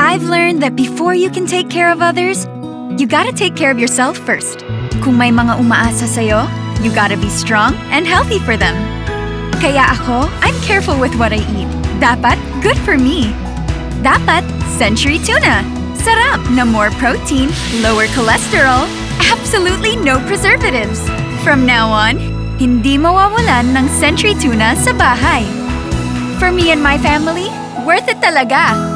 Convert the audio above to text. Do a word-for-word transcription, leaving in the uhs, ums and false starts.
I've learned that before you can take care of others, you gotta take care of yourself first. Kung may mga umaasa sa'yo, you gotta be strong and healthy for them. Kaya ako, I'm careful with what I eat. Dapat good for me. Dapat Century Tuna. Sarap na more protein, lower cholesterol, absolutely no preservatives. From now on, hindi mawawalan ng Century Tuna sa bahay. For me and my family, worth it talaga.